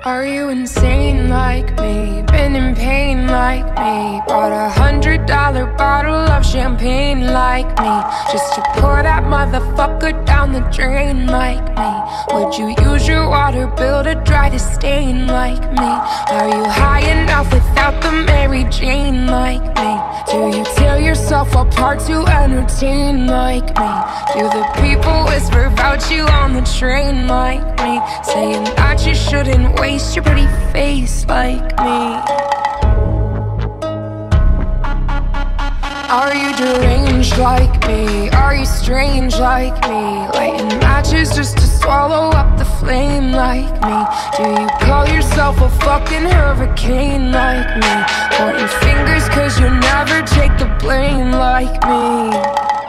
Are you insane like me? Been in pain like me? Bought $100 bottle of champagne like me, just to pour that motherfucker down the drain like me? Would you use your water bill to dry the stain like me? Are you high enough without the Mary Jane like me? Do you tear yourself apart to entertain like me? Do the people whisper about you on the train like me, saying that you shouldn't waste your pretty face like me? Are you deranged like me? Are you strange like me? Lighting matches just to swallow up the flame like me? Do you call yourself a fucking hurricane like me? Pointing fingers cause you never take the blame like me.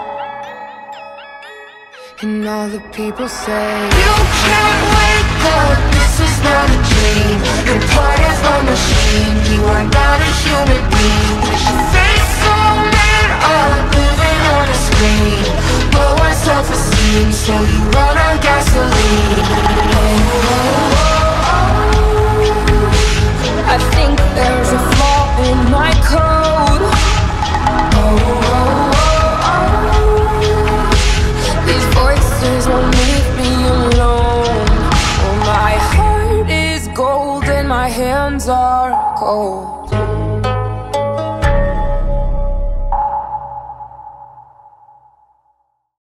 And all the people say, you can't wake up, this is not a dream. You're part of a machine, you are not a human being. Your face so mad up, living on a screen. Low on self-esteem, so you run on gasoline. I think there's a flaw in my code. These voices won't leave me alone. Oh, my heart is gold and my hands are cold.